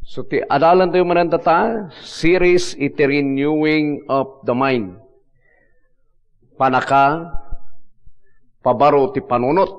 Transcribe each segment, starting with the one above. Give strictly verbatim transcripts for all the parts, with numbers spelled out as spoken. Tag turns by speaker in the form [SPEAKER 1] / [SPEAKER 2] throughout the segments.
[SPEAKER 1] So, ti adalan tayo manantata, series iti renewing of the mind. Panaka, pabaro ti panunot.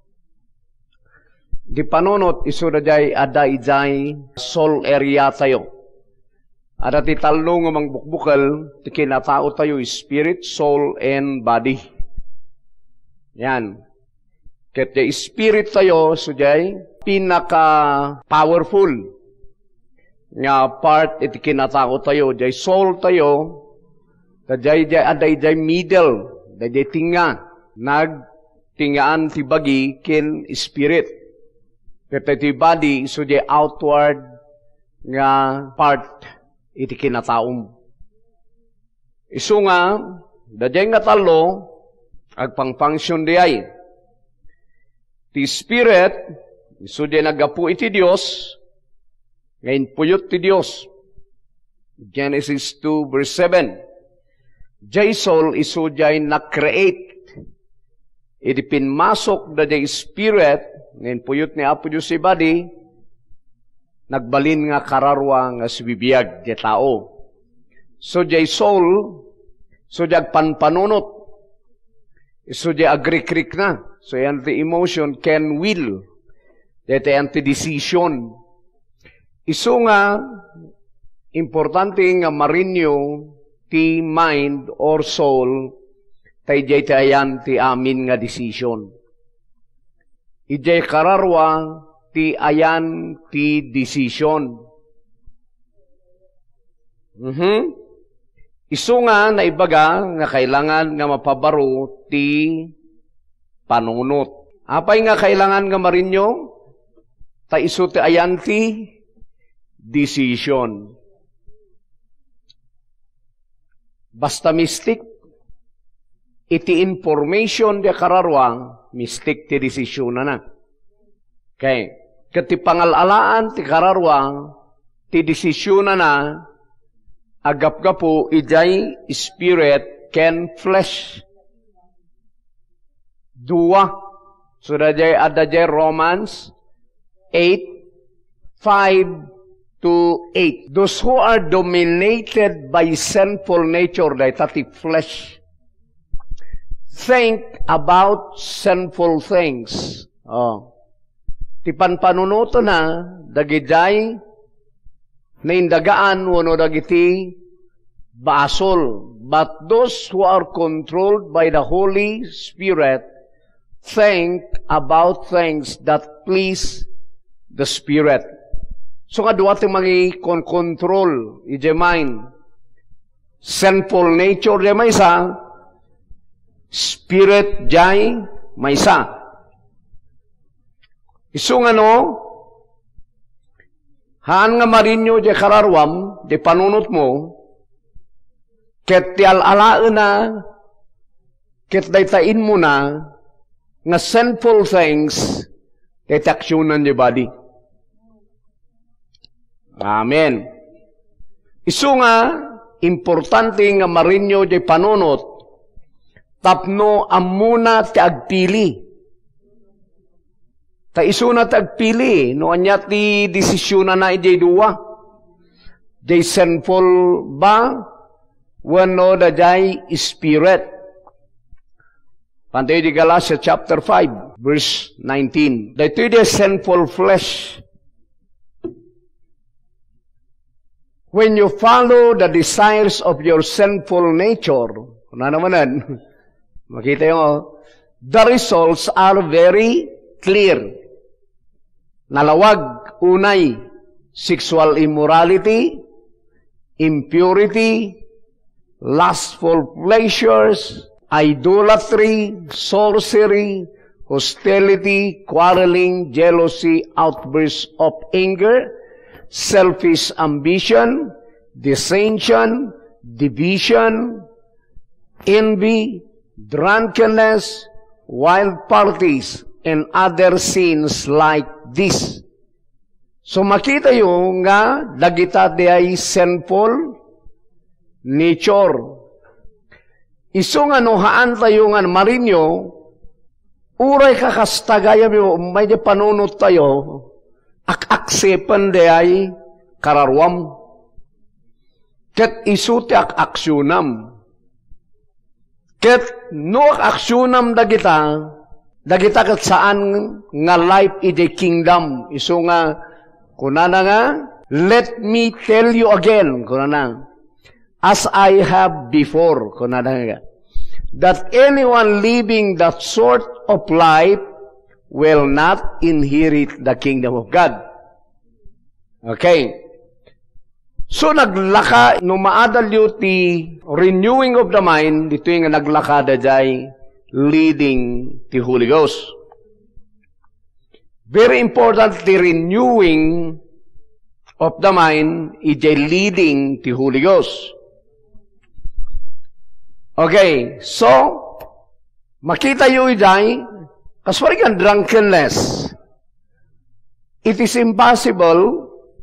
[SPEAKER 1] Di panunot, iso na jay ada ijay soul area tayo. Ada ti talo nga mangbukbukal, ti kinatao tayo, spirit, soul, and body. Yan. Ket jay spirit tayo, so jay pinaka-powerful nga part iti kinatao tayo. Jay soul tayo, jay jay aday jay middle, jay tinga, nagtingaan ti bagi kin spirit. Ket ti body, so jay outward nga part iti kinataom. Isu nga, dajay nga talo, agpang-function di ay. Ti spirit, isu di nagapu iti Dios, ngayon puyot ti Dios. Genesis two verse seven. Jay soul, isu jay na-create. Iti pinmasok dajay spirit, ngayon puyot ni Apo Diyos si body, nagbalin nga kararwa nga sibibiyag di tao. So jay soul, so jay panpanunot, so jay agrikrik na. So yan the emotion can will, dito yan the decision. Iso nga, importante nga marinyo ti mind or soul, tay jay tayan ti amin nga decision. Ijay kararwa, ti ayan ti decision. Mm-hmm. Isu nga na ibaga nga kailangan nga mapabaro ti panunot. Apay nga kailangan nga marinyo? Ta isu ti ayan ti decision. Basta mistik, iti information di kararwang, mistik ti decision na na. Okay. Kati pangalalaan ti kararwang, ti desisyon na na, agap-gapo, ijay spirit can flesh. Dua. So, dajay adajay Romans eight, five to eight. Those who are dominated by sinful nature, day tati flesh, think about sinful things. Oh. Ti panpanunuto na, dagijay, naindagaan, wano dagiti, basol. But those who are controlled by the Holy Spirit, think about things that please the Spirit. So nga duwate mangi control, ije mind. Sinful nature, di may isa. Spirit, jay, may isa. Isu nga no, haan nga marinyo di kararwam, di panunot mo, ket ti alalaan na, ket daytain mo na, nga sinful things, ket aksyonan di body. Amen. Isu nga, importante nga marinyo di panunot, tapno amuna ti agpili. Ta isu na tagpili, no anya ti desisyon na na ijay duwa. Jay sinful ba? Wano da jay spirit. Pantay di Galatia chapter five, verse nineteen. Dito di sinful flesh. When you follow the desires of your sinful nature, na namanan, makita yung, the results are very clear. Nalawag, unay, sexual immorality, impurity, lustful pleasures, idolatry, sorcery, hostility, quarreling, jealousy, outbursts of anger, selfish ambition, dissension, division, envy, drunkenness, wild parties, and other sins like this. So makita yung nga, dagita di ay sinful nature. Isu nga nuhaan tayo nga marinyo, uray kakastagaya mo, may di panunot tayo, ak-aksepan di ay kararwam. Ket isuti ak aksyonam. Ket no ak aksyonam dagita, dagita ket saan nga life ide kingdom. Isu nga, kunana nga, let me tell you again, kunana, as I have before, kunana nga, that anyone living that sort of life will not inherit the kingdom of God. Okay. So, naglaka, no maadalyo ti renewing of the mind, dito yung naglakada jay leading ti Holy Ghost. Very important, the renewing of the mind is a leading ti Holy Ghost. Okay, so, makita yu jay, kaswarigan drunkenness. It is impossible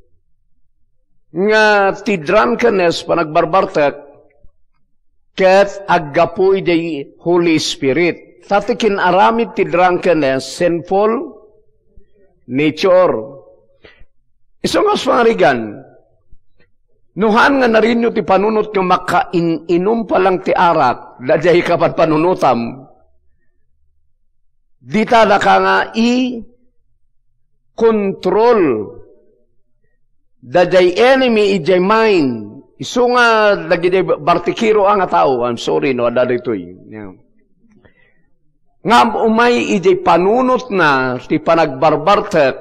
[SPEAKER 1] nga ti drunkenness panagbarbartek ket aggapu iti Holy Spirit. Tati kinaramid ti drunkenness, sinful nature. Iso nga swarigan, nuhan nga narinyo ti panunot nga makain-inom pa lang ti arak, dadyahi kapat panunutam, dita na ka nga i-control dadjay enemy ijay mind. Isu nga dagiti bartikiro ang tao. I'm sorry no, ada ditoy. Yeah. Nga umay ijay panunot na ti panagbarbartek.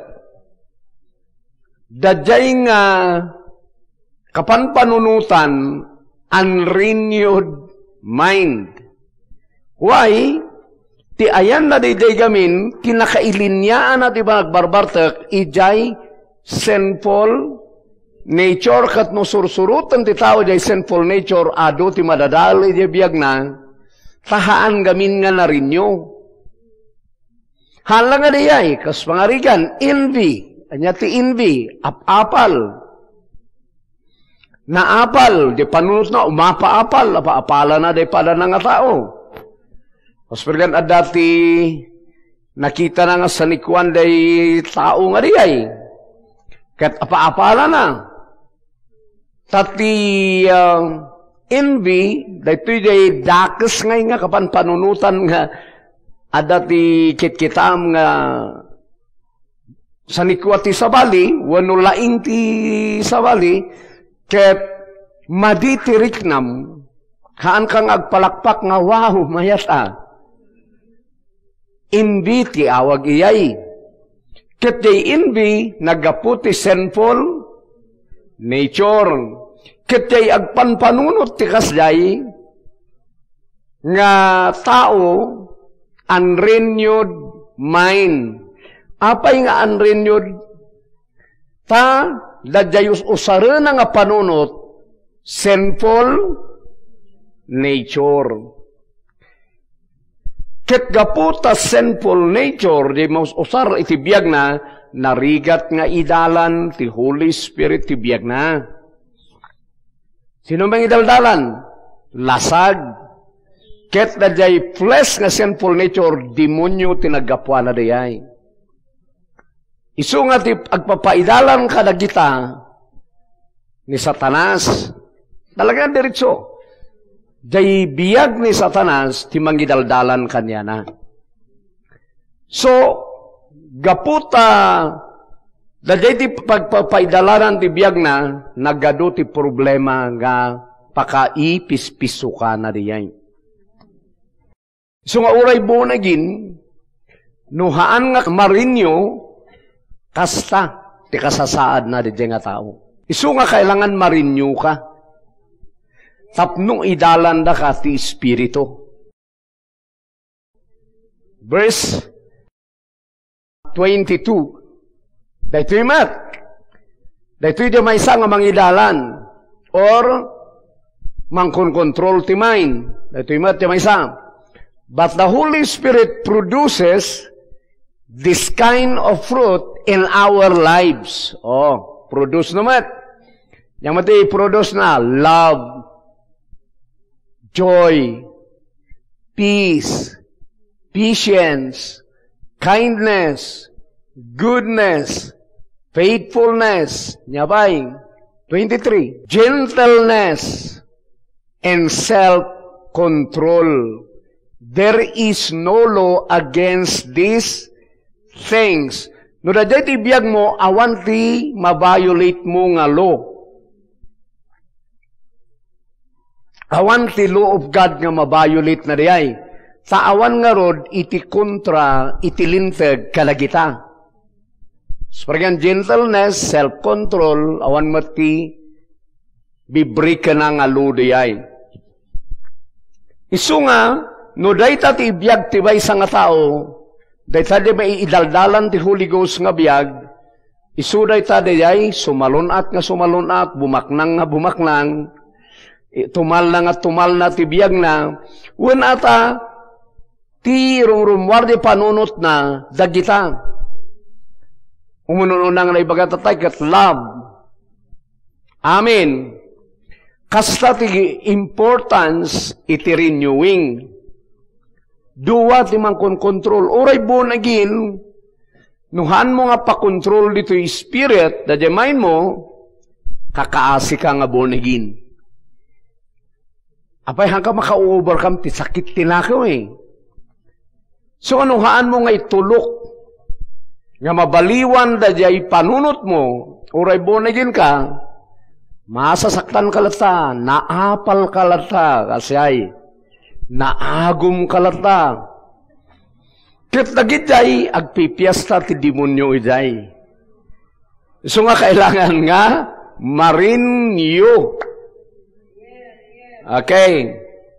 [SPEAKER 1] Dadjay nga kapan panunutan unrenewed mind. Why? Ti ayan na dijay gamin kinakailinyaan na ti panagbarbartek ijay sinful nature kat no sursurutan ti tao jay sinful nature ado ti madadali di biyag na tahaan gamin nga na rinyo. Hala nga diyay, kas pangarigan, envy, anya ti envy, ap-apal. Naapal, di panunot na, umapa-apal, apa-apala na di pada na nga tao. Kas pangarigan at dati nakita na nga sa nikwan day tao nga diyay. Kat apa-apala na. Tati uh, envy, dahito yung dakes ngay nga kapan panunutan nga adati kit-kitam nga sa nikwati sabali, wano laing ti sabali, ket maditiriknam, kaan kang agpalakpak nga wow, mayata. Envy ti awag iyay. Ket jay envy, nagaputi sinful nature. Ket jay agpanpanunot ti kasjay nga tao unrenewed mind. Apay nga unrenewed? Ta, dadjay usarena nga panunot sinful nature. Ket gaputa sinful nature, di mas usar iti biyag na, narigat nga idalan, ti Holy Spirit ti biyag na. Sino bang idaldalan? Lasag. Ket dadjay flesh nga sinful nature, demonyo tinagapwa na dayay. Isu nga ti agpapaidalan ka dagita ni Satanas. Talaga diretso. Day biyag ni Satanas, ti manggidaldalan kanya na. So, gaputa, daday ti pagpapaidalaran ti biyag na, nagado ti problema nga pakaipispiso ka na diyan. So nga uray buo na gin, nuhaan nga marinyo, kasta, ti kasasaad na diyan nga tao. Isu nga kailangan marinyo ka. Tapnong idalan da ka ti Espiritu. Verse twenty-two. Daytoy mat. Daytoy di may isa nga mangidalan. Or, mangkon-control ti mind. Daytoy mat di may isa. But the Holy Spirit produces this kind of fruit in our lives. Oh, produce naman. Yang mati produce na love, joy, peace, patience, kindness, goodness, faithfulness, nyabay, twenty-three. Gentleness and self-control. There is no law against these things. No da jay ti biyag mo, awan ti ma-violate mo nga law. Awan ti law of God nga ma-violate na diyay. Sa awan nga rod, iti kontra, iti linteg kalagita. So, parang gentleness, self-control, awan mati, bibrik ka na nga law diyay. Isu nga, no day ta ti biyag ti bay sa nga tao, day ta di may idaldalan ti Holy Ghost nga biyag, isu day ta di ay sumalunat nga sumalunat, bumaknang nga bumaknang, tumal na nga tumal na ti biyag na, wen ata, ti rumrumwar di panunot na, dagita. Umununang na ibagatay kat love. Amen. Kasta ti importance iti renewing. Duwa ti man kon control. Oray bo nagin, nuhan mo nga pa-control dito yung spirit, da mind mo, kakaasi ka nga bo nagin. Apay hanggang maka-overcome, ti sakit tinakaw eh. So anuhaan mo nga itulok, nga mabaliwan da jay panunot mo, oray bo nagin ka, masasaktan kalata, naapal kalata, kasi ay, naagum kalata. Ket dagit jay, agpipiesta ti demonyo ijay. So nga kailangan nga, marinyo. Okay.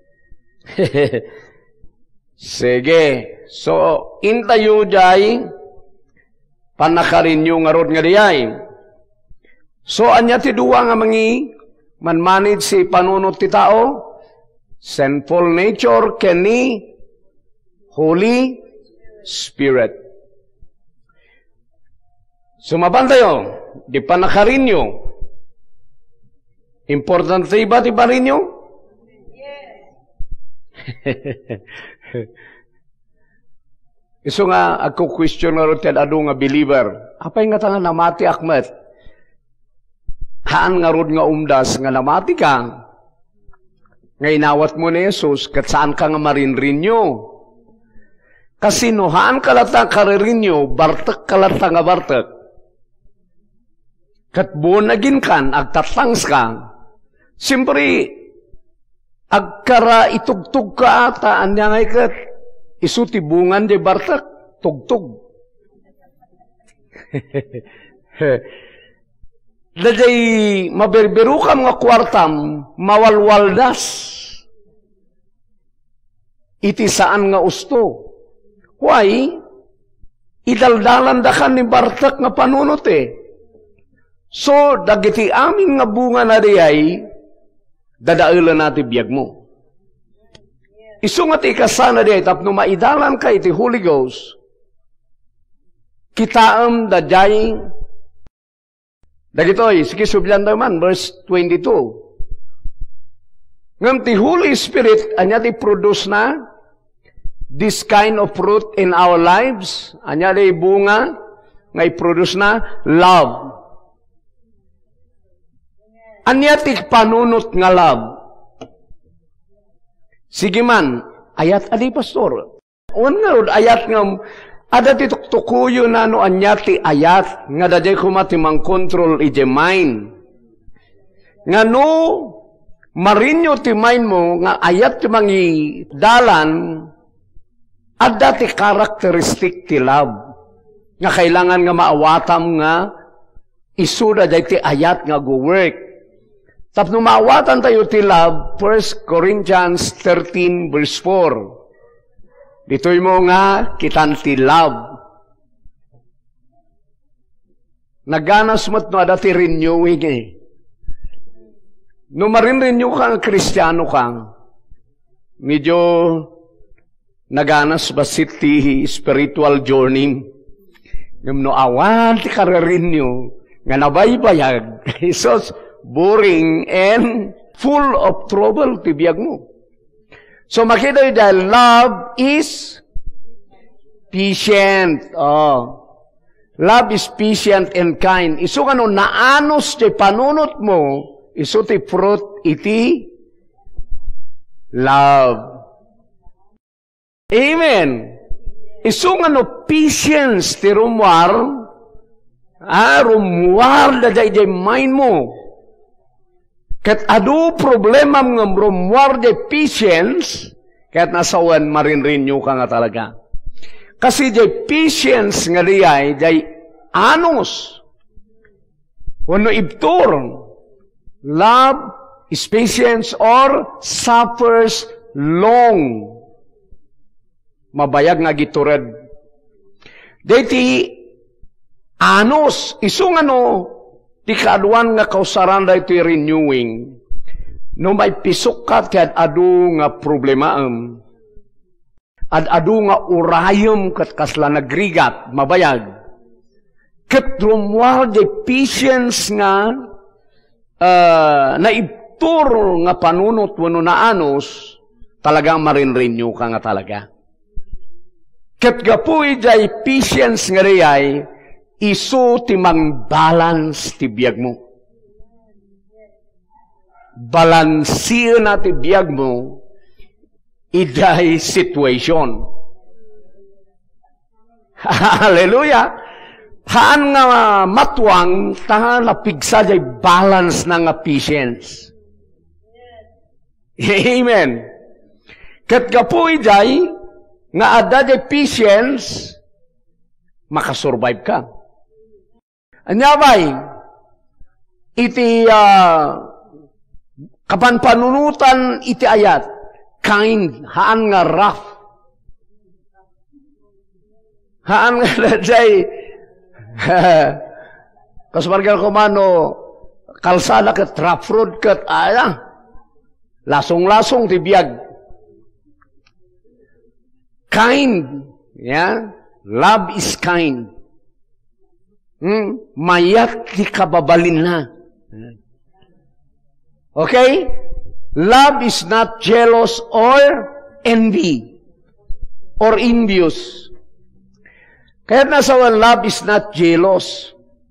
[SPEAKER 1] Sige. So, intayo jay, panakarinyo nga rod nga diyay. So, anya ti duwa nga mangi, manmanid si panunot ti tao, sinful nature kani Holy Spirit. Sumaban tayo, di pa nakarinyo. Importante ba ti ba rinyo? Yes. Iso nga, ako question nga rin ado nga believer. Apay nga tanga namati akmet. Haan nga rod nga umdas nga namati ka. Nga inawat mo ni Jesus, kat saan ka nga marinrinyo? Kasi nuhaan kalata karirinyo, bartek kalata nga bartek. Kat buon nagin kan, agtatlangs ka. Siyempre, agkara itugtog ka ata, anya ngay kat, isutibungan di bartek, tugtog. Dajay maberberu ka mga kwartam, mawalwaldas. Iti saan nga usto. Why? Idaldalan da ka ni bartak nga panunot eh. So, dagiti amin nga bunga na diyay, dadailan natin biyag mo. Isu nga ti kasana diyay, tapno maidalan ka iti Holy Ghost, kitaam dadjay, dagitoy, sige subyan tayo man, verse twenty-two. Ngam ti Holy Spirit, anya ti produce na this kind of fruit in our lives, anya ti bunga, nga i-produce na love. Anya ti panunot nga love. Sige man, ayat adi pastor. On nga, ayat nga, ada ti tuktukuyo na no anya ti ayat, nga daday kumati mang control ije mind. Nga no, marinyo ti mind mo, nga ayat ti mangi dalan, ada ti karakteristik ti love. Nga kailangan nga maawatam nga, isuda day ti ayat nga go-work. Tapno maawatan tayo ti love, First Corinthians thirteen verse four. Dito'y mo nga, kitan ti love. Naganas mo't no ada ti renewing eh. No marin-renew ka, kristyano ka, medyo naganas basit ti spiritual journey. Yung no awan ti kare-renew, nga nabaybayag. Isos, boring and full of trouble ti biyag mo. So makita yung dahil love is patient. Oh. Love is patient and kind. Isu kano naanos di panunot mo, isu ti fruit iti love. Amen. Isu kano patience ti rumwar, ah, rumwar da jay jay mind mo. Kat adu problema ng rumwar di patience, kaya't nasawan marin-renew ka nga talaga. Kasi jay patience nga diyay, jay anos. Wano ibtur, love is patience or suffers long. Mabayag nga gitured. Diti, anos, isung ano, di kaaduan nga kausaran da iti renewing, no may pisukat kaya't adu nga problemaam, at adu nga urayom kat kasla nagrigat, mabayag. Kat rumwar de patience nga uh, naibtur nga panunot wano na anos, talagang marin-renew ka nga talaga. Kat gapuy jay patience nga riyay, isu timang balance ti biyag mo. Balansiyo na ti biyag mo, iday situation. Hallelujah! Haan nga matwang, tahan napigsa jay balance na nga patience. Amen. Kat gapuy jay, nga ada jay patience, makasurvive ka. Anyabay, iti uh, kapanpanunutan iti ayat, kind, haan nga rough. Haan nga jay, kasbargal ko mano, kalsada kat rough road kat, ah, lasong-lasong ti biyag. Kind, yeah? Love is kind. Hmm? Mayat di kababalin na. Okay? Love is not jealous or envy or envious. Kaya nasawan, love is not jealous.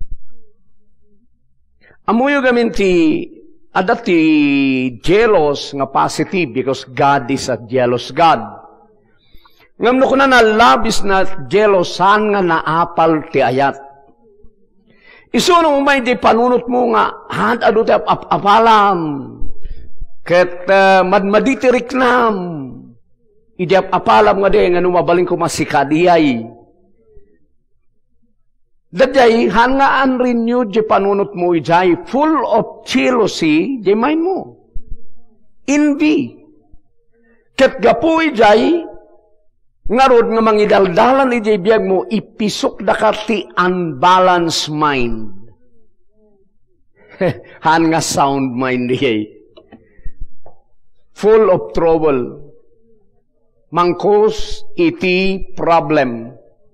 [SPEAKER 1] Amuyo gamin ti, adat ti jealous nga positive because God is a jealous God. Ngamno ko na na love is not jealous, saan nga naapal ti ayat. Isu nung may di panunot mo nga, had adu ti ap apalam, ket uh, madmaditirik nam, idi ap apalam nga di, nga numabaling ko masikadiyay. Dadjay, han nga unrenewed di panunot mo, ijay, full of jealousy, di mind mo. Envy. Ket gapu ijay, ngarod nga mangidaldalan ijay biyag mo, ipisok da ti unbalanced mind. Han nga sound mind ijay. Full of trouble. Mangkos iti problem.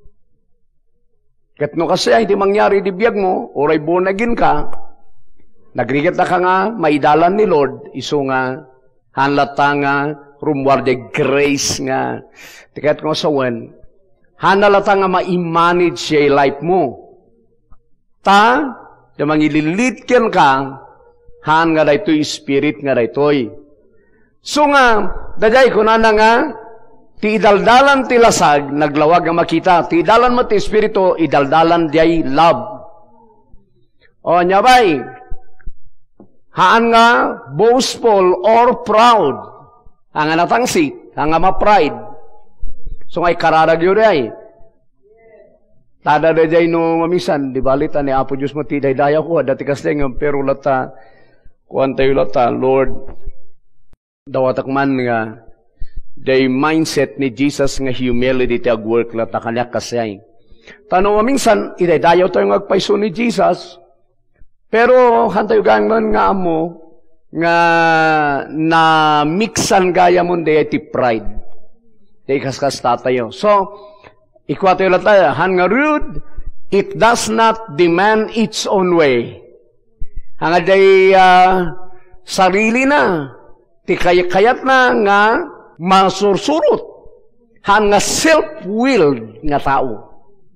[SPEAKER 1] Ket no kasi ay di mangyari di biyag mo, oray bonagin ka, nagrigat na ka nga, maidalan ni Lord, iso nga, hanlata nga, rumwar de grace nga, tikat ko sa wen, hanalata nga ma-manage siya life mo. Ta, di mangililit ken ka, han nga daytoy spirit nga daytoy. So nga, dajay ko na na nga, ti idaldalan ti lasag, naglawag nga makita. Ti idalan mo ti espiritu, idaldalan diay love. O nyabay, haan nga boastful or proud. Hanga natangsit, hanga ma-pride. So ngay kararag yun ay. Tada da jay no mamisan, di balita ni Apo Diyos mo ti daydaya ko, dati kasling pero lata, kuwan tayo lata, Lord, dawatak man nga, the mindset ni Jesus nga humility ti agwork lata kanya kasay. Tanong mo minsan, idaydayaw tayo nga agpaiso ni Jesus, pero hantayo gangan nga amo, nga na mixan gaya mo di ti pride. Di kaskas tatayo. So, ikwato yung lata, han nga rude, it does not demand its own way. Hanga day uh, sarili na, ti kayat na nga, masursurot. Han nga self-willed nga tao.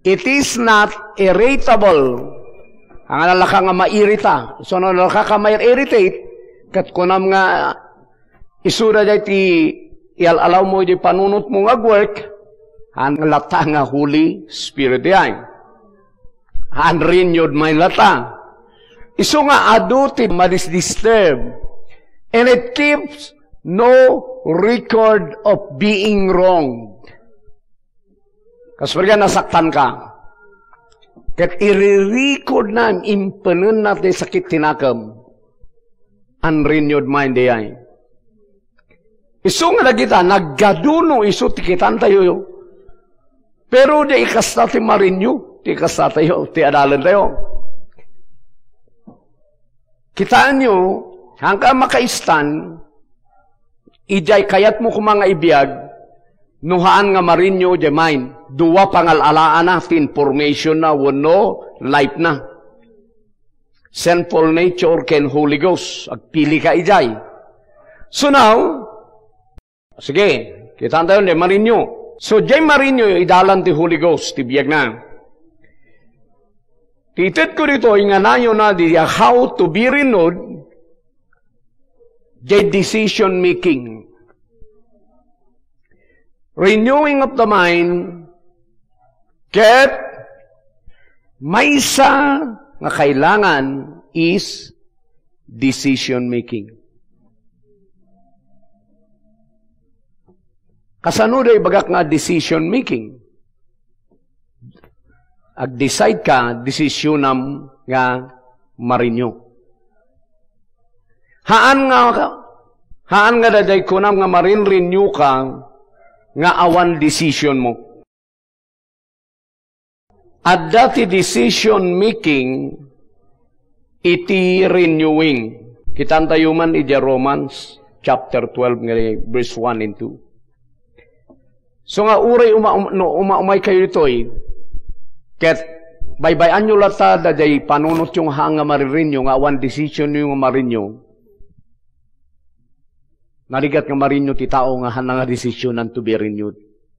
[SPEAKER 1] It is not irritable. Ang alaka nga mairita. So, no, alaka ka ma-irritate, kat kunam nga isura jay ti ial-alaw mo di panunot mo nga work, ang lata nga Holy Spirit yan. Ang renewed my lata. Iso nga adu ti madis-disturb. And it keeps no record of being wronged. Kasperga nasaktan ka. Kat i-record na impanun natin sakit tinakam. Unrenewed mind yan. Iso nga na kita, naggaduno iso tikitan tayo. Pero di ikasta ti marinyo. Di ikasta tayo. Ti adalan tayo. Kitaan nyo, hanggang makaistan, ijay kayat mo kung mga ibiyag, nuhaan nga marinyo di mind. Duwa pangalalaan na, information na, wano, life na. Sinful nature can Holy Ghost. Agpili ka ijay. So now, sige, kitaan tayo di marinyo. So, jay marinyo, idalan ti Holy Ghost, ti biyag na. Titit ko dito, inganayo na di how to be renewed, jay decision making. Renewing of the mind, ket may isa nga kailangan is decision making. Kasanuday bagak nga decision making. Ag-decide ka, decisionam nga marinyo. Haan nga, haan nga daday kunam nga marin-renew ka, nga awan decision mo. At dati decision making, iti renewing. Kitan tayo man iti Romans chapter twelve, nga verse one and two. So nga uray uma, um, no, uma umay kayo dito eh. Ket baybayan nyo lata daday panunot yung hanga maririnyo nga awan decision yung marinyo. Narigat nga marinyo ti tao nga hana nga decision to be renewed.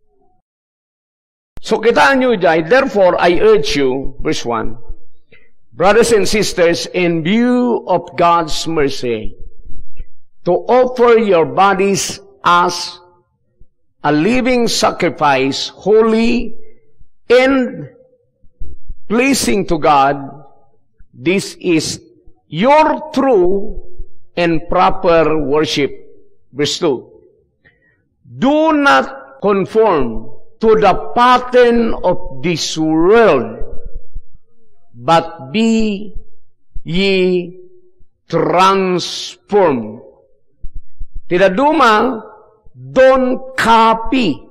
[SPEAKER 1] So kitaan nyo jay, therefore I urge you, verse one, brothers and sisters, in view of God's mercy, to offer your bodies as a living sacrifice, holy and pleasing to God. This is your true and proper worship. Verse two. Do not conform to the pattern of this world, but be ye transformed. Tidaduma, don't copy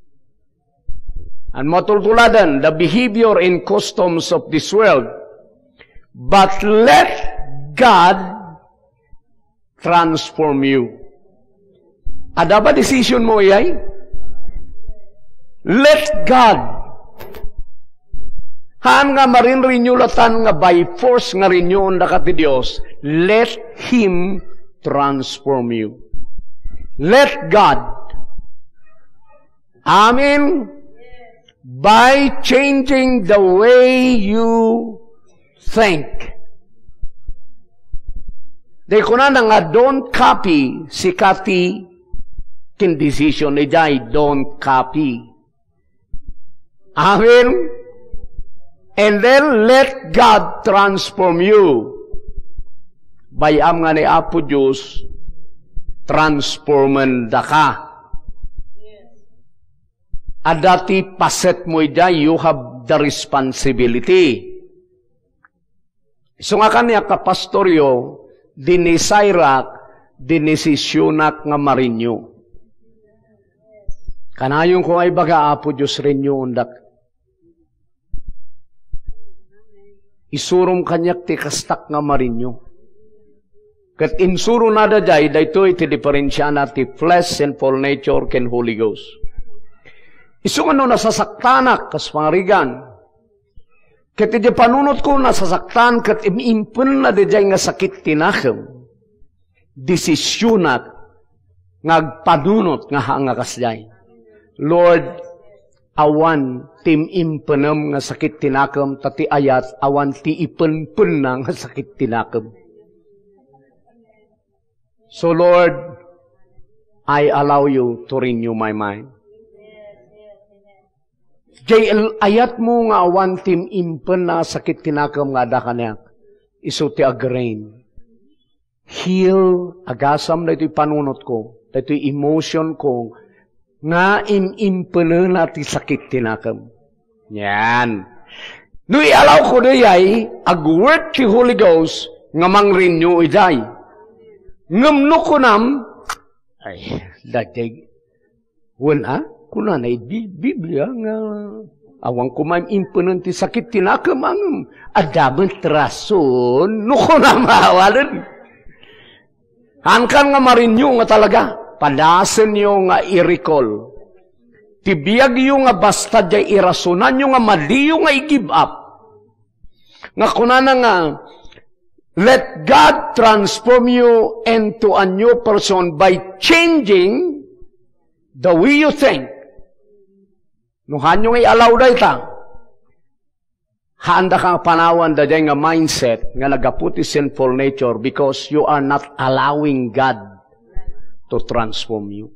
[SPEAKER 1] and matultuladan the behavior and customs of this world, but let God transform you. Ada ba decision mo yay? Let God. Haan nga marin-renew latan nga by force nga renew na ka ti Diyos, let Him transform you. Let God. Amen. By changing the way you think. Di ko na nga don't copy si Kati kin decision ni Jai, don't copy. Amen. And then let God transform you. Bayam nga ni Apo Diyos, transforman da ka. Adati paset mo Jai, you have the responsibility. So nga kanya kapastoryo, dinisairak, dinisisyonak nga marinyo. Kanayong ko ay baga Apo Diyos rin yung undak. Isurum kanyak ti kastak nga marinyo. Kat insuro na da jay, dahito iti diferensya na ti flesh and full nature ken Holy Ghost. Isu ano nasasaktanak, kas pangarigan. Kat iti panunot ko nasasaktan, kat imimpun na da jay nga sakit tinakam. Desisyonak, ngagpanunot nga hangakas jay. Lord, awan tim impenem nga sakit tinakam, tati ayat awan ti ipenpen na nga sakit tinakam. So Lord, I allow you to renew my mind. Jay ayat mo nga awan tim impen na sakit tinakam nga da kanyak, iso ti agrain. Heal, agasam na ito'y panunot ko, na ito'y emotion ko, nga im-impenan na ti sakit tinakam. Yan. No i-allow ko na yay, ag-work ti Holy Ghost, nga mang-renew iday. Ngamno ko nam, ay, dadig, wala, kuna na i-Biblia nga, awang ko ma-impenan ti sakit tinakam, ang adaman trason, no ko na mahawalan. Hankan nga marinyo nga talaga, padasan nyo nga i-recall. Tibiyag nyo nga basta jay irasunan nyo nga maliyo nga i-give up. Nga kunana nga, let God transform you into a new person by changing the way you think. Nuhan nyo nga i-allow da ita. Handa kang panawan da nga mindset nga nagaputi sinful nature because you are not allowing God to transform you.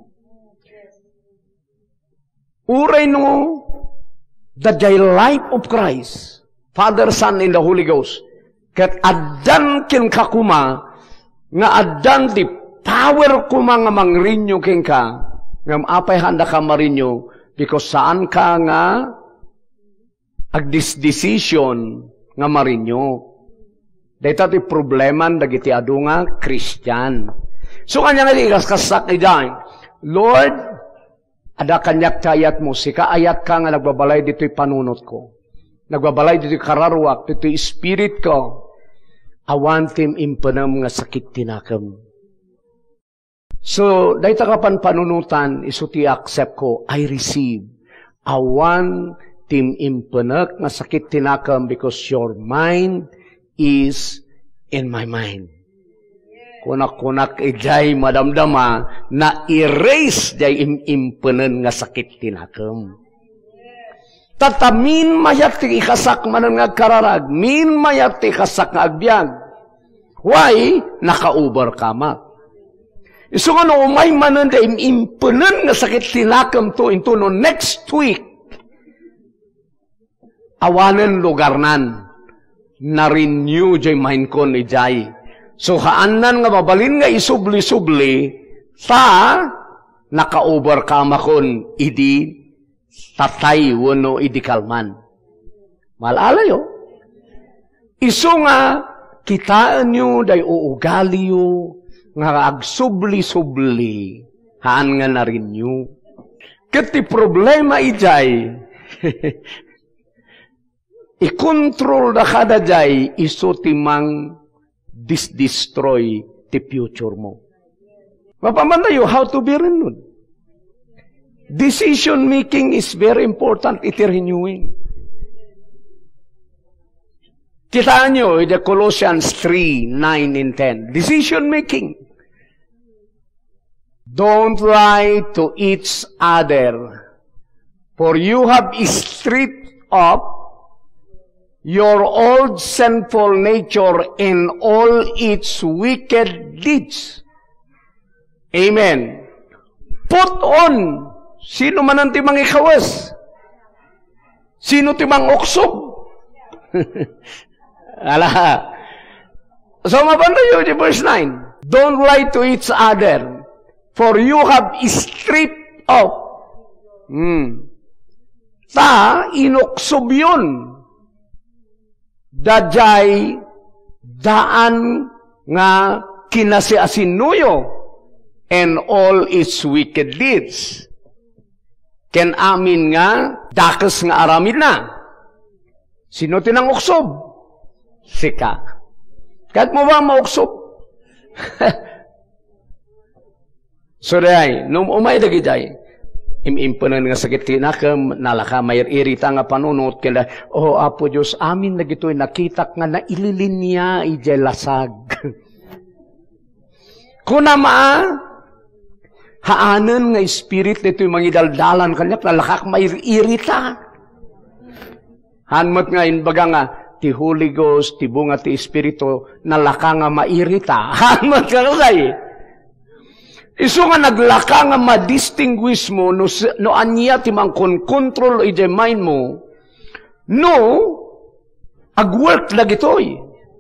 [SPEAKER 1] Uray no, the life of Christ, Father, Son, and the Holy Ghost, kat adan kin kakuma, nga adan di power kuma nga mangrinyo kin ka, nga apay handa ka marinyo, because saan ka nga ag this decision nga marinyo. Dito ti probleman dagiti adu nga Christian. So kanya nga di kaskasak ni Dine, Lord, ada kanyak tayat mo, sika ayat ka nga nagbabalay dito'y panunot ko. Nagbabalay dito'y kararwak, dito'y spirit ko. Awan tim impanam nga sakit tinakam. So, dahito ka pan panunutan, isuti accept ko, I receive. Awan tim impanak nga sakit tinakam because your mind is in my mind. Kunak-kunak ijay madamdama na erase jay im-impanan nga sakit tinakam. Tatamin mayat ti ikasak manan nga kararag, min mayat ti ikasak nga agbyag. Why? Naka-over kamak. Iso nga no, umay manan da im-impanan nga sakit tinakam to into no next week. Awanen lugarnan, na-renew jay mind ko ni jay. So, haanan nga babalin nga isubli-subli, ta, naka-overcome akon, idi, tatay, wano, idi kalman. Malala yo. Iso nga, kitaan nyo, day uugali yo, nga agsubli-subli, haan nga na-renew. Kati problema ijay, i-control na kada jay, iso timang dis-destroy ti future mo. Mapamandayo, how to be renewed. Decision making is very important, iti renewing. Kitaan nyo, the Colossians three, nine, and ten. Decision making. Don't lie to each other, for you have stripped up your old sinful nature in all its wicked deeds. Amen. Put on. Sino man ang timang ikawas? Sino timang oksob? Ala. So, mabanda yun, verse nine. Don't lie to each other, for you have stripped off. Hmm. Ta, inoksob yun. Dajay daan nga kinasiasinuyo and all its wicked deeds. Ken amin nga dakas nga aramid na. Sino tinang uksob? Sika. Kahit mo ba mauksob? So day, nung umay dagi day, im-impanan nga sakit tinakam, nalaka may irita nga panunot, kaya, oh, Apo Diyos, amin na gito'y nakitak nga na ililin niya, ijay lasag. Kuna maa, Haanan nga spirit nito'y mangidaldalan kanyak lalakak mairita. Hanmat nga inbaga nga, ti Holy Ghost, ti bunga ti Espiritu, nalaka nga mairita. Hanmat ka kasay. Iso nga naglaka nga ma-distinguish mo, no, no anya ti mangkon-control ije mind mo, no, ag-work na gitoy.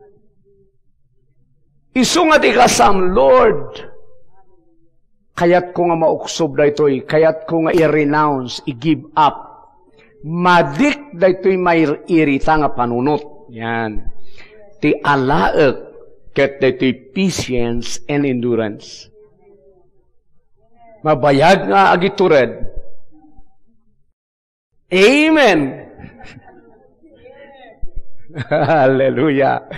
[SPEAKER 1] Iso nga ti kasam, Lord, kayat ko nga mauksob da ito'y, kayat ko nga i-renounce, i-give up. Madik da ito'y may irita nga panunot. Yan. Ti alaek, ket da ito'y patience and endurance. Mabayag nga agitured. Amen. Hallelujah.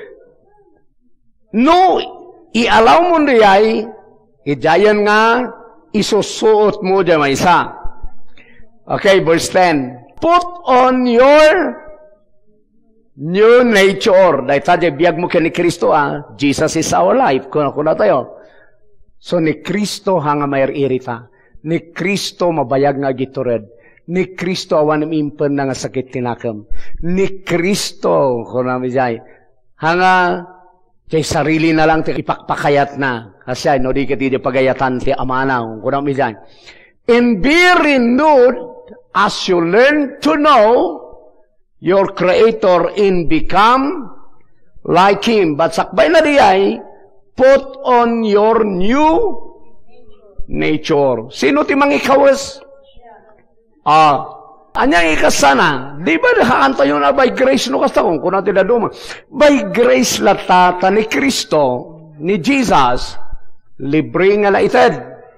[SPEAKER 1] No, i-allow mo niyay, idayan nga, isusuot mo dyan may isa. Okay, verse ten. Put on your new nature. Dahil tayo, biyag mo ka ni Kristo, ah. Jesus is our life. Kuna kuna tayo. So, ni Kristo hanga mayar irita. Ni Kristo mabayag nga gitured. Ni Kristo awan imimpan na nga sakit tinakam. Ni Kristo, kuna mijay, hanga, kay sarili na lang, ipakpakayat na. Kasi, no, di ka di pagayatan ti amana. Kuna mijay. And be renewed as you learn to know your Creator and become like Him. But sakbay na diyay, put on your new nature. Sino ti mangikawas? Ah, anyang ikasana. Di ba nahaanta yun na by grace no kasta kung kuna tila duma. By grace latata ni Kristo, ni Jesus, libre nga laited.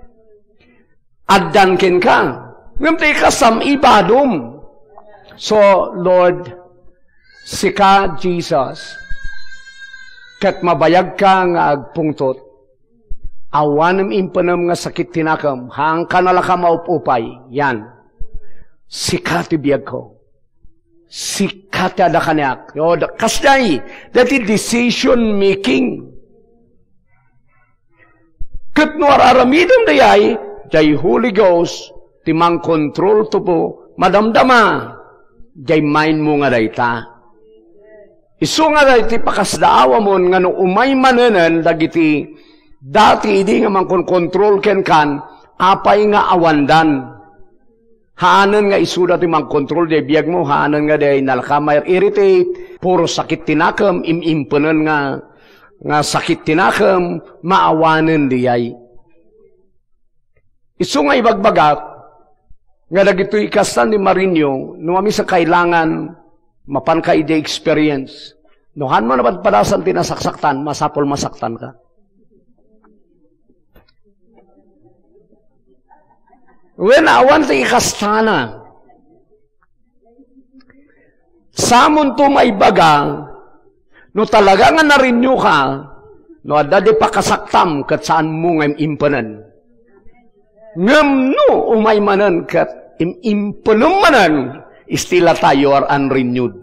[SPEAKER 1] Addan ken ka. Ngamti kasam ibadom. So, Lord, sika, Jesus, kat mabayag ka nga agpungtot, awanam impanam nga sakit tinakam, hang kanala ka maupupay, yan. Sika ti biyag ko. Sika ti ada kanyak. O, kasday, dati decision making. Kat no araramidam dayay, jay Holy Ghost, timang control to po, madamdama, jay mind mo nga dayta. Isu nga dayti pakasdaawa mo, nga no umay mananan, dagiti, dati hindi nga man control ken kan, apay nga awandan. Haanan nga isu dati mang control jay biyag mo, haanan nga day nalakamayar irritate, puro sakit tinakam, imimpunan nga, nga sakit tinakam, maawanan diyay. Isu nga ibagbagat, nga dagito'y ikastan ni Marinyo, nuwami sa kailangan, mapan ka ide experience. Nuhan mo naman padasan tinasaksaktan, masapol masaktan ka. When awan sa ikastana, samon to may baga, no talaga nga narinyo ka, no adade pa kasaktam, kat saan mo ngayong impanan. Ngam no, umay manan kat imimpunong manan, istila tayo are unrenewed.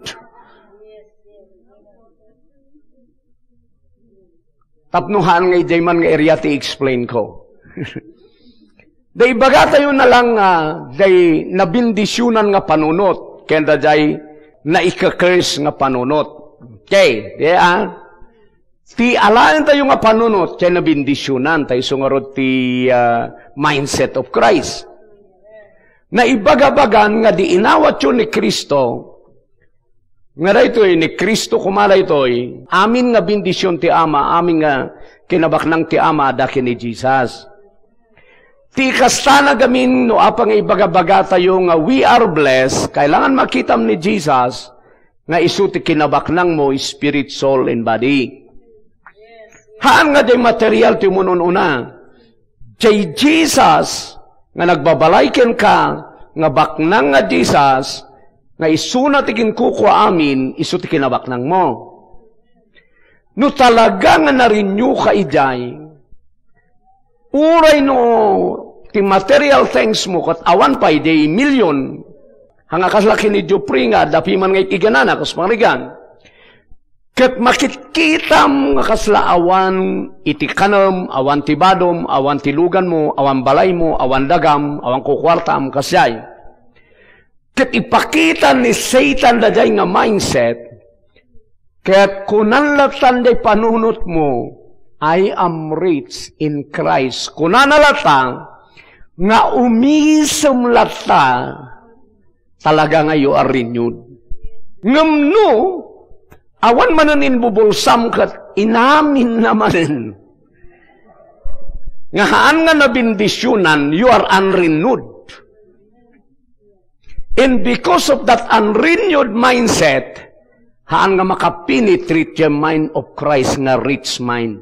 [SPEAKER 1] Tapnuhan nga ijay man nga area ti explain ko. Day baga tayo na lang nga, uh, day nabindisyonan nga panunot, kenda day naika-curse nga panunot. Okay, di ah? Ti alain tayo nga panunot, kaya nabindisyonan tayo sungarod ti uh, mindset of Christ. Na ibagabagan nga di inawat yun ni Kristo, nga da ito'y ni Kristo kumala ito'y, amin nga bindisyon ti Ama, amin nga kinabaknang ti Ama daki ni Jesus. Ti kastana gamin no apang ibagabaga tayo nga we are blessed, kailangan makitam ni Jesus, nga isu ti kinabaknang mo, spirit, soul, and body. Haan nga day material ti munununa. Jay Jesus, nga nagbabalayken ka, nga baknang nga Jesus, nga isuna tikin kukwa amin, isu ti kinabaknang mo. No talaga nga narinyo ka ijay, uray no, ti material things mo, kat awan pa day million, hanga kaslaki ni Jupri nga, dapi man nga ikiganana, kas pangrigan. Ket makitkitam nga kaslaawan iti kanam, awan ti badom, awan ti lugan mo, awan balay mo, awan dagam, awan kukwartam kasyay. Ket ipakita ni Satan da day nga mindset, ket kunanlatan day panunot mo, I am rich in Christ. Kunanalata nga umisum lata, talaga nga you are renewed. Ngamno, awan mananin bubulsam kat inamin naman. Ngahaan nga nabindisyonan, you are unrenewed. And because of that unrenewed mindset, haan nga makapenetrate yung mind of Christ nga rich mind.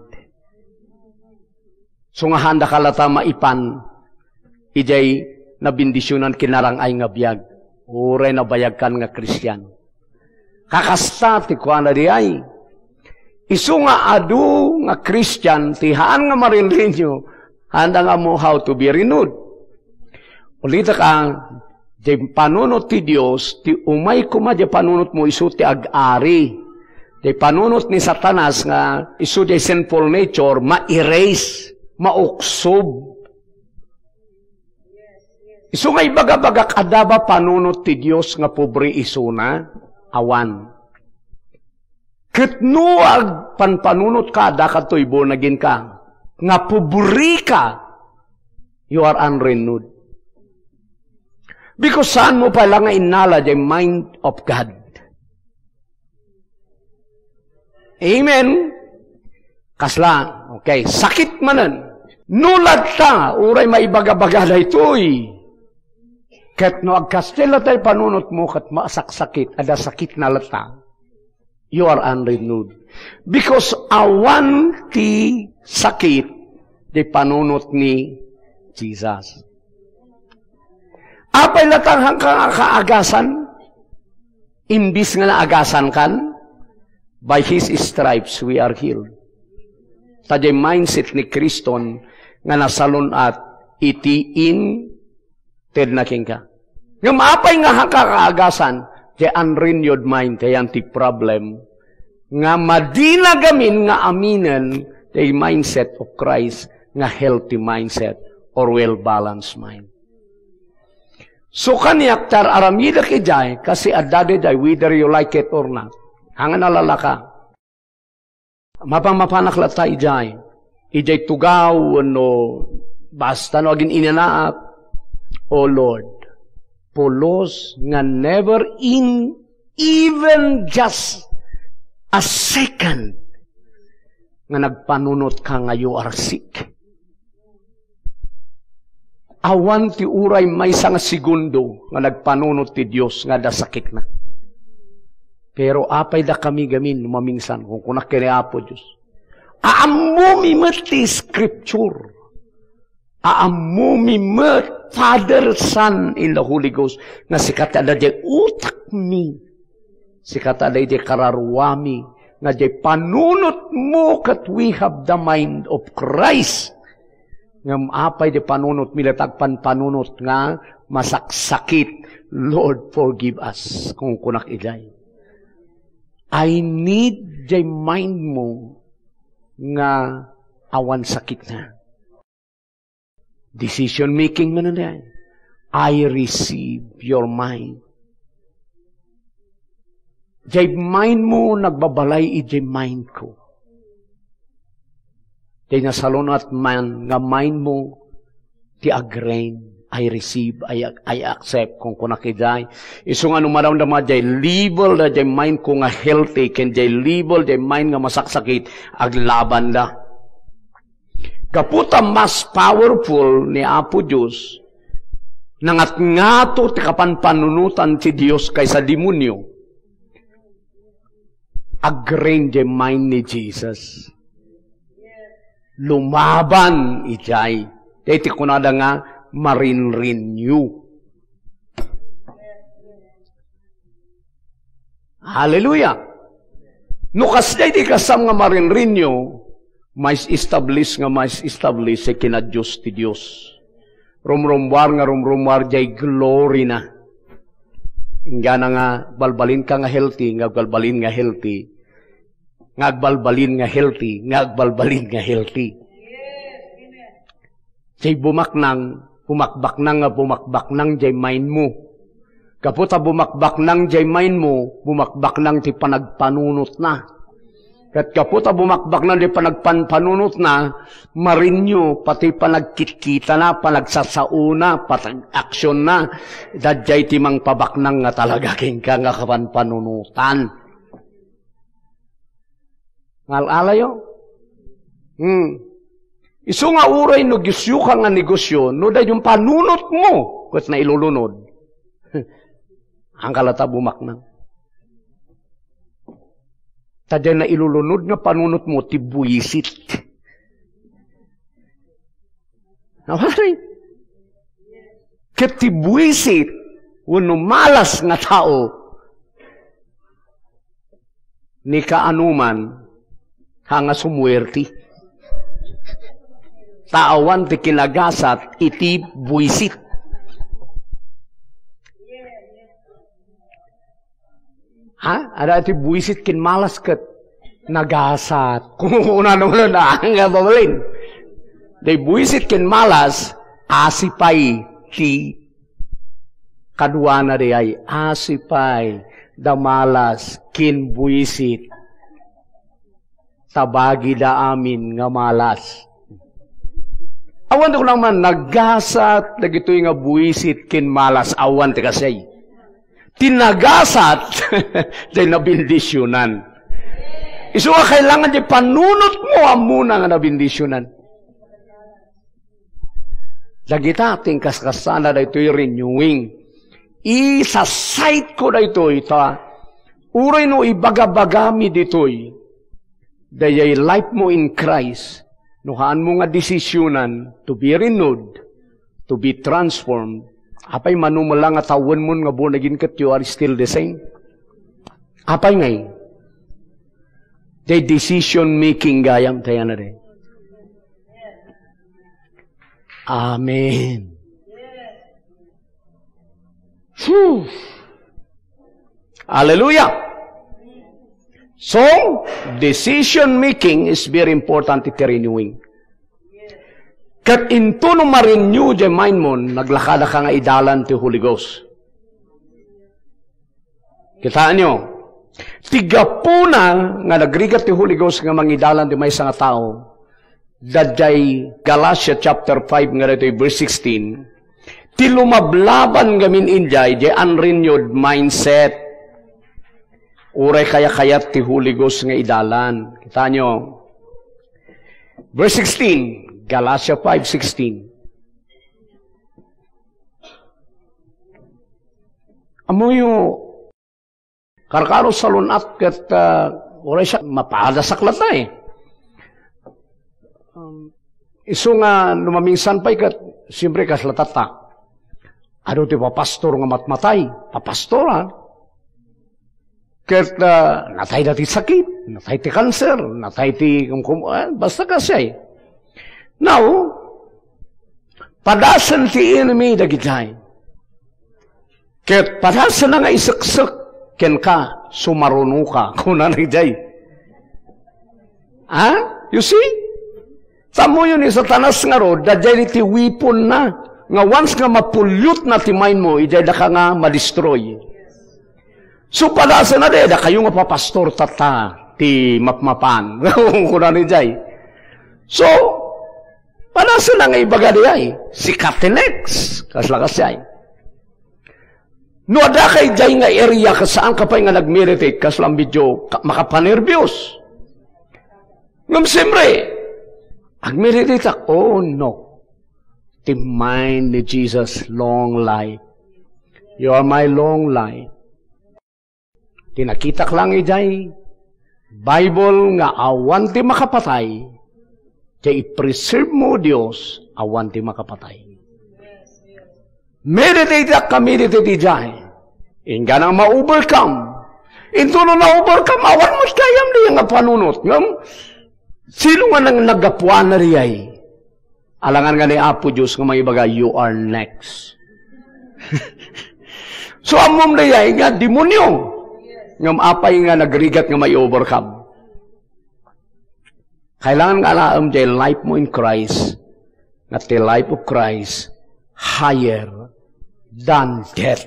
[SPEAKER 1] So nga handa kalata maipan, ijay nabindisyonan kinarang ay nga biyag. Uray na bayag kan nga Kristiyan. Kakasta ti kuana di ay. Isu nga adu nga Christian, ti haan nga marinrinyo, handa nga mo how to be renewed. Ulita ka, di panunot ti Diyos, ti umay kuma di panunot mo isu ti ag-ari. Di panunot ni Satanas nga isu di sinful nature, ma-erase, mauksob. Isu nga ibaga-baga kadaba panunot ti Diyos nga pobre isu na, awan. Ketnuag panpanunot ka, dakat to'y born-again ka. Nga puburi ka, you are unrenewed. Because saan mo pala nga inala the mind of God? Amen? Kasla, okay, sakit manan. Nulad ta, uray maibaga-baga na ito'y. Ket no agkastela tayo panunot mo, kat maasaksakit, ada sakit na lata. You are unrenewed. Because awan ti sakit, di panunot ni Jesus. Apay latang ka kaagasan, imbis nga naagasan kan, by His stripes we are healed. Tadya mindset ni Kriston, nga nasalon at iti in ted na king ka. Nga maapay nga kaagasan, the unrenewed mind, the anti-problem, nga madinagamin nga aminan, the mindset of Christ, nga healthy mindset, or well-balanced mind. So kaniyak tar aramida ki jay, kasi adade jay, whether you like it or not, hangan alala ka. Mapang-mapanak latay jay, ijay tugaw, no, basta no, agin inanaak, O Lord, pulos nga never in even just a second nga nagpanunot ka nga you are sick. Awan ti uray may nga segundo nga nagpanunot ti Dios nga da sakit na. Pero apay da kami gamin maminsan kung kunak kini Apo Dios. Aamumi met ti scripture. Aamumi met Father, Son, in the Holy Ghost, nga sikata na di utak mi, sikata na di kararuami, nga di panunot mo kat we have the mind of Christ. Nga maapay di panunot mi, latagpan panunot nga masaksakit. Lord, forgive us, kung kunak ilay. I need the mind mo nga awan sakit na. Decision making mo na yan. I receive your mind. Jay mind mo, nagbabalay ijay mind ko. Jay nasalunat man, nga mind mo, ti agrain, I receive, I, I accept, kung kunakijay. Iso nga numaraw naman, jay libel na jay mind ko nga healthy, ken jay libel, jay mind nga masaksakit, aglaban na. Kaputa mas powerful ni Apo Diyos, nangat nga to ti kapanpanunutan ti Diyos kaysa demonyo. Agrain the mind ni Jesus. Lumaban ijay. Dito kunada nga marin-renew. Hallelujah. No kasday di kasam nga marin-renew, mais establish nga mais establish sa kinadiyos ti Diyos. Rumrumwar nga rumrumwar jay glory na. Nga na nga balbalin ka nga healthy, nga balbalin nga healthy. ngagbalbalin nga healthy, ngagbalbalin nga healthy. Jay bumaknang, pumakbaknang nga pumakbaknang jay mind mo. Kaputa bumakbaknang jay mind mo, bumakbaknang ti panagpanunot na. Kat kaputa bumakbaknang di panagpanpanunot na, marinyo, pati panagkitkita na, panagsasauna, patag-aksyon na, dadjay timang pabaknang nga talaga king ka nga kapanpanunutan. Ngal-alayo? Hmm. Isu nga uray no gisyo ka nga negosyo, no da yung panunot mo, kat na ilulunod. Ang kalata bumaknang. Tadya na ilulunod nga panunot mo, tibuisit. Nawari. Kat tibuisit, wano malas nga tao, ni kaanuman, hanga sumuerti. Taawan ti kinagasat, iti buisit. Ha? Ada iti buisit kin malas kat nagasat. Kung una naman na, nga babalin. Day buisit kin malas, asipay ti kadwa na di ay asipay da malas kin buisit. Tabagi da amin nga malas. Awan ko naman, nagasat, nagito'y nga buisit kin malas, awan ti kasay. Tinagasat, dahil nabindisyonan. Iso nga kailangan di panunot mo ang muna nga nabindisyonan. Dagita ating kaskasana da ito'y renewing. Isa-sight ko da ito'y ta. Uray no ibagabagami dito'y. Dayay life mo in Christ. Nuhaan mo nga desisyonan to be renewed, to be transformed. Apay manumala nga tawon mo nga born-again kat you are still the same. Apay ngay. The decision-making gayam tayo na rin. Amen. Whew. Hallelujah. So, decision-making is very important iti renewing. Kat into no ma-renew di mind mo, naglakada ka nga idalan ti Holy Ghost. Kitaan nyo, tigapuna nga nagrigat ti Holy Ghost nga mangidalan ti may nga tao, dadjay Galatia chapter five nga rito verse sixteen, ti lumablaban gamin injay di unrenewed mindset. Uray kaya-kayat ti Holy Ghost nga idalan. Kitaan nyo, verse sixteen, Galatia five sixteen. Amo yung karkaro sa lunat kat uh, oray siya mapada sa klata eh. Um, iso nga lumamingsan pa'y kat siyempre kaslatata. Ano ti papastor nga matmatay? Papastor ha? Kat uh, natay na ti sakit, natay ti cancer, natay ti uh, basta kasi eh. Now, padasan ti enemy dagitay. Ket padasan na nga isaksik, ken ka, sumaruno ka, kung nanay ha? You see? Tamo yun ni Satanas nga ro, dadjay ti weapon na, nga once nga mapulyot na ti mind mo, ijay da ka nga madestroy. So padasan na de, da kayo nga papastor tata, ti mapmapan, kung nanay So, panasa na nga ibaga di ay, si Katinex, kasla kasay. No, ada kay jay nga area kasaan ka pa nga nag-meditate, kasla medyo makapanervyos. Ngam siyempre, ag-meditate ako, oh no. The mind ni Jesus, long life. You are my long life. Tinakitak lang ijay, Bible nga awan ti makapatay, kaya i-preserve mo, Diyos, awan ti makapatay. Meditate ka, meditate dyan. Inga nang ma-overcome. Ito na na-overcome, awan mo kayam niya nga panunot. Ngam, sino nga nang nagapuan na riyay? Alangan nga ni Apo Diyos nga may ibaga, you are next. So, amom na riyay nga, demonyo. Ngam apay nga nagrigat nga may overcome. Kailangan nga alam jay life mo in Christ, na the life of Christ higher than death.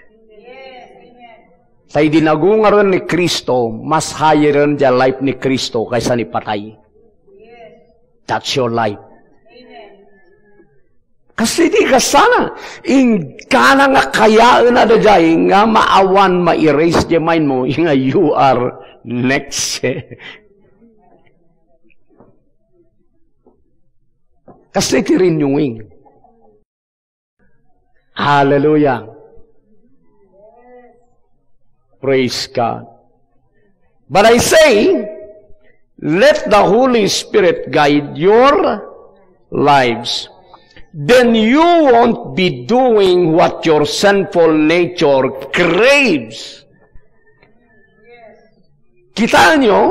[SPEAKER 1] Tay dinagungaran ni Kristo, mas higher rin jay life ni Kristo kaysa ni patay. That's your life. Kasi di ka sana, ingka na nga kayaan na da jay, nga maawan, ma-erase jay mind mo, nga you are next. Kasi iti renewing. Hallelujah. Praise God. But I say, let the Holy Spirit guide your lives. Then you won't be doing what your sinful nature craves. Kita nyo?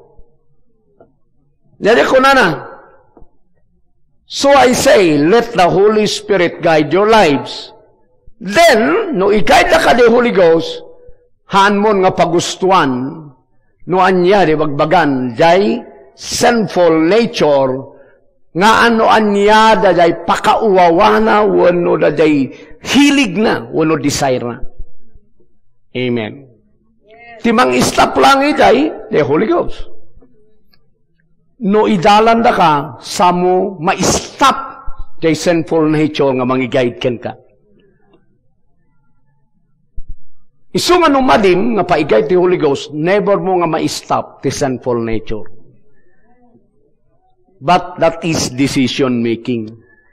[SPEAKER 1] Jadi ko na na. So I say, let the Holy Spirit guide your lives. Then, no i-guide na ka di Holy Ghost, haan mo nga pagustuhan, no anya di bagbagan, jay sinful nature, nga ano anya da jay pakauwawana, wano da jay hilig na, wano desire na. Amen. Timang stop lang ijay, the Holy Ghost. No idalan da ka, sa mo ma-stop jay sinful nature nga mangi-guide ken ka. Isu nga nung madim, nga pa-guide the Holy Ghost, never mo nga ma-stop the sinful nature. But that is decision making.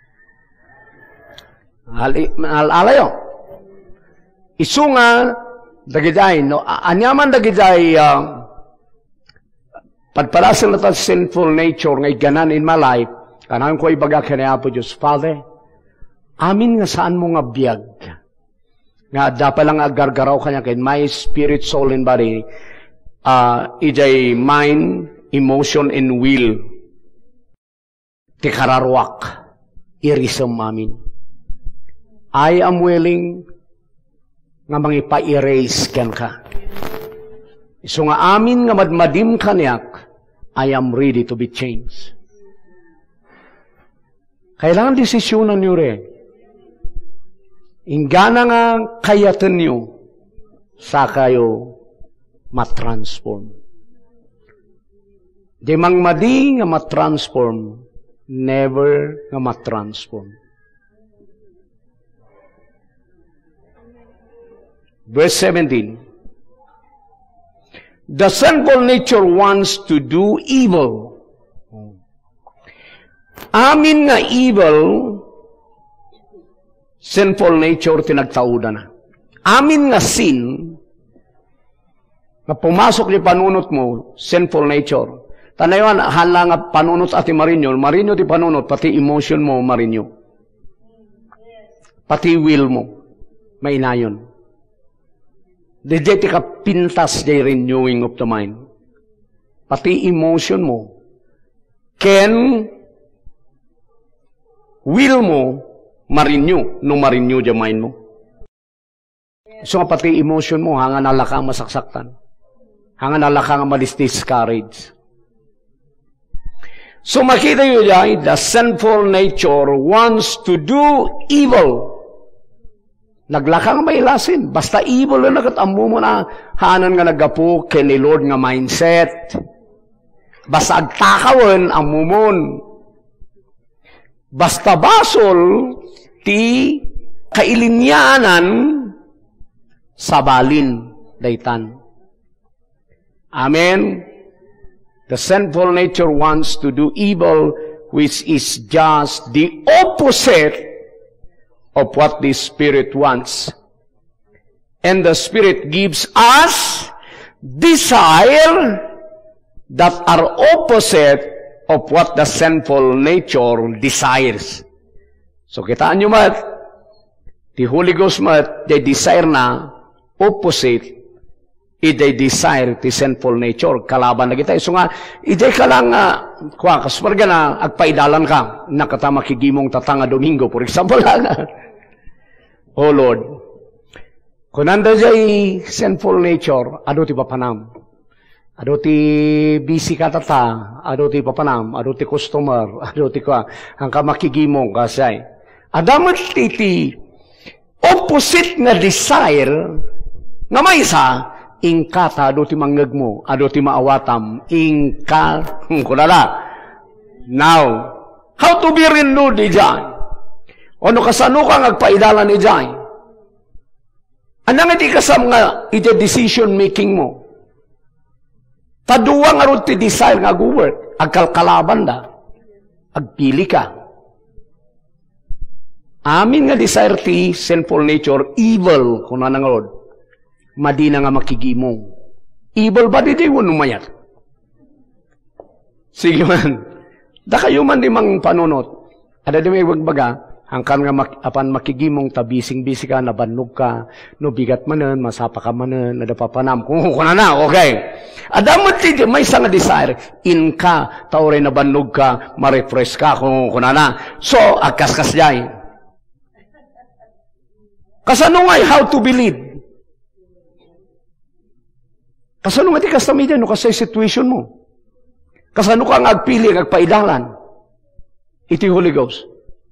[SPEAKER 1] Alayo. Isu nga, dagiday, no, anyaman dagiday, uh, padpalasan na ta sinful nature ngay ganan in my life, kanang ko ibaga kanya po Diyos, Father, amin nga saan mo nga biyag, nga dapat lang agargaraw kanya kay my spirit, soul, and body, uh, ijay mind, emotion, and will, ti kararwak, irisam amin. I am willing nga mangipa-erase ken ka. So nga amin nga madmadim kanyak, I am ready to be changed. Kailangan desisyonan nyo rin. Ingana nga kayatan nyo, sa kayo matransform. Di mang madi nga matransform, never nga matransform. Verse seventeen. The sinful nature wants to do evil. Amin nga evil, sinful nature tinagtauda na. Amin nga sin, nga pumasok ni panunot mo, sinful nature. Tanayon, hala nga panunot ati marinyo, marinyo ti panunot, pati emotion mo marinyo. Pati will mo, mainayon. Dede ti ka pintas day renewing of the mind. Pati emotion mo. Ken will mo ma-renew no ma-renew the mind mo. So nga pati emotion mo hanga nalaka masaksaktan. Hanga nalaka nga ma-discourage. So makita nyo dyan, the sinful nature wants to do evil. Naglakang mailasin. Basta evil na nagatamu mo na hanan nga nagapu ken ni Lord nga mindset. Basta agtakawan ang mumon. Basta basol ti kailinyanan sa balin daytan. Amen. The sinful nature wants to do evil, which is just the opposite of what the Spirit wants. And the Spirit gives us desire that are opposite of what the sinful nature desires. So kitaan nyo mat, the Holy Ghost mat, they desire na opposite, it they desire the sinful nature. Kalaban na kita. So nga, ide ka lang, uh, kwa, kasparga na, agpaidalan ka, nakatama kigimong tatanga Domingo, for example lang. Oh Lord, kung nanda jay sinful nature, ano ti papanam?
[SPEAKER 2] Ado ti busy ka tata, ado ti papanam, ado ti customer, ado ti ka, ang ka makigimong kasay. Adamat ti ti opposite nga desire, nga may isa, ingkata, ado ti manggag mo, ado ti maawatam, ingka, kunala. Now, how to be renewed di jay? Ano kasano ka ngagpaidalan di jay? Anang iti kasam nga, iti decision making mo. Paduwa nga ron ti desire nga go-work, agkalkalaban da, agpili ka. Amin nga desire ti sinful nature, evil, kung na nga ron, madina nga makigimong. Evil ba di di mo numayat? Sige man, da kayo man di mang panunot, ada di may wagbaga, hangkan nga mak apan makigimong tabising-bisi ka, nabannog ka, no bigat manen, masapa ka manen, nadapapanam, kung kuna na, okay. Adamot ti may isang desire, in ka, tauray nabannog ka, ma-refresh ka, kung kuna na. So, agkas-kas jay. Kasano nga, how to believe? Kasano nga ti kastamida, no kasay situation mo? Kasano ka nga agpili, agpaidalan? Iti Holy Ghost.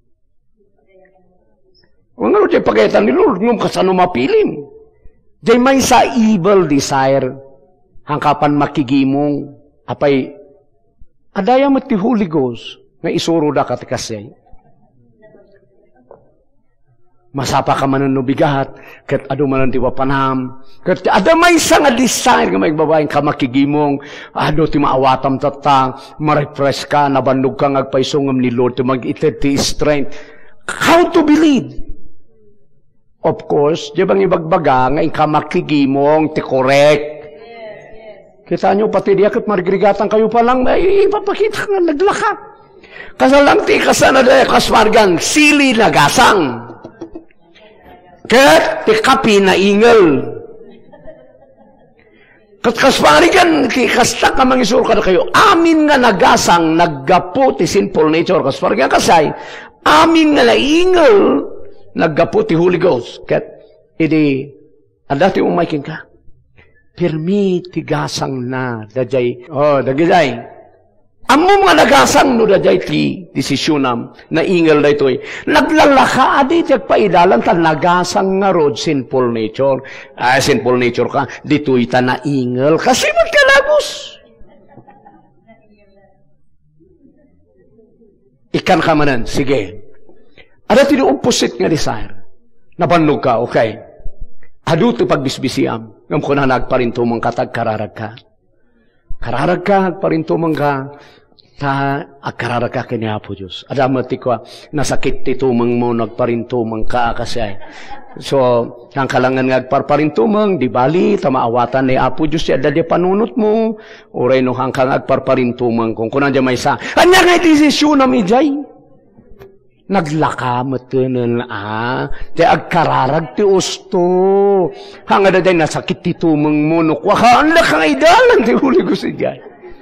[SPEAKER 2] Kung ano dyan pagkaitan ni Lord, nung kasano mapilim. Dyan may sa evil desire, hangkapan makigimong, apay, adaya mo ti Holy Ghost, nga isuro da katikasay. Masapa ka manan no bigat, kat ado manan ti wapanam, kat ada may sa nga desire, nga may babaeng ka makigimong, ado ti maawatam tata, ma-refresh ka, nabandog ka, ngagpaisongam ni Lord, ti mag-ited ti strength. How to believe? Of course, di bang ibagbaga, nga ika makigimong, ti correct. Kita nyo, pati di akit marigregatan kayo pa lang, ay ipapakita nga, naglaka. Kasalang ti kasana da, kasmargang, sili nagasang. Kat, ti kapi na ingal. Kat kasmarigan, ti kasta ka mangisur ka na kayo, amin nga nagasang, naggapo ti sinful nature, kasmarigan kasay, amin nga naingal, naggapo ti Holy Ghost. Kat, idi, anda ti umaykin ka. Pirmi ti gasang na, dajay, oh, dagajay. Amo mga nagasang no dajay ti desisyonam, na ingal da ito'y. Naglalaka, adi ti agpaidalan ta, nagasang nga rod, sinful nature. Ah, sinful nature ka, dito'y ta na ingal, kasi magkalabos. Ikan ka manan, sige. Ada ti opposite nga desire. Nabannog ka, okay. Ado ti pagbisbisiam. Ngam ko na nagparintumang katag kararag ka. Kararag ka, agparintumang ka. Ta, agkararag ka kini Apo Diyos. Ada mati ko, nasakit ti tumang mo, nagparintumang ka kasi ay. So, ang kalangan nga agparparintumang, di bali, tamaawatan ni Apo Diyos, ada di panunot mo, uray no hangkang agparparintumang, kung kunan di may sa, anya nga desisyon na midjay? Naglaka matunan ah. Di agkararag ti usto. Hanga da day nasakit ti tumang mo. Nukwakaan na kang idalan ti huli ko si Jay.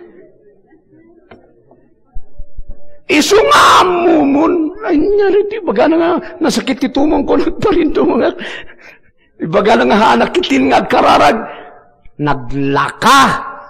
[SPEAKER 2] Isungamumun. Ay, nyari ti baga na nga nasakit ti tumang ko. Nagparin tumang. Ibaga na nga hanakitin nga agkararag. Naglaka.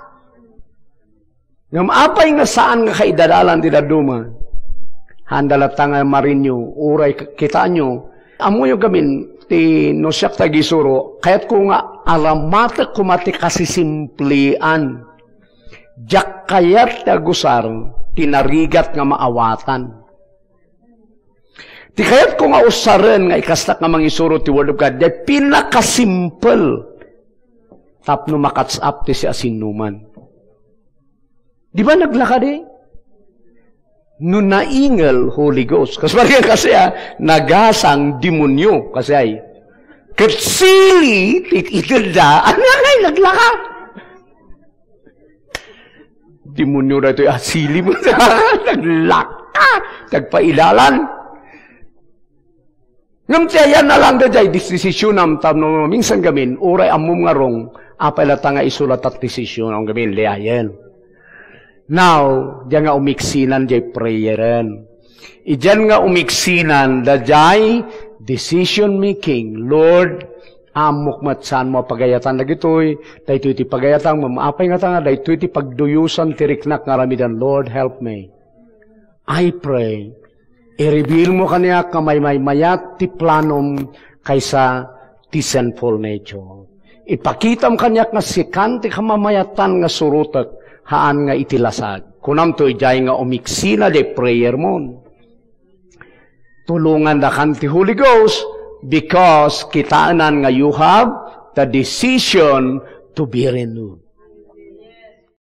[SPEAKER 2] Ngam apay nga saan nga kaidadalan ti daduma. Handalatang marinyo, uray kita nyo, amo yung gamin, ti no siyak tagisuro, kaya't ko nga alamata kumati kasi simplian, jak kayat tagusar, tinarigat nga maawatan. Ti kaya't ko nga usaren nga ikastak nga mangisuro ti word of God, de pinakasimple, tapno makatsap ti si asinuman. Di ba naglaka di? No naingal Holy Ghost. Kasi bagay kasi ah, nagasang demonyo. Kasi ay, katsili, tititida, ano ngay, naglaka. Demonyo na ito, asili mo na, naglaka, nagpailalan. Ngam tiyan na lang da jay, desisyon nam tam no, minsan gamin, uray amum nga rong, apay lata nga isulat at desisyon ang gamin, liayen. Now, diyan nga umiksinan diyan prayeran. Idiyan nga umiksinan da diyan decision making. Lord, amok matsan mo pagayatan lagi to'y, dahito iti pagayatan, mamapay nga tanga, dahito iti pagduyusan, tiriknak nga ramidan, Lord, help me. I pray, i-reveal mo kaniya kamay may mayat ti planom kaysa ti sinful nature. Ipakitam kanyak nga sikan ti kamamayatan nga surutak, haan nga itilasag. Kunam to ijay nga umiksina de prayer mon. Tulungan da kan ti Holy Ghost because kitaanan nga you have the decision to be renewed.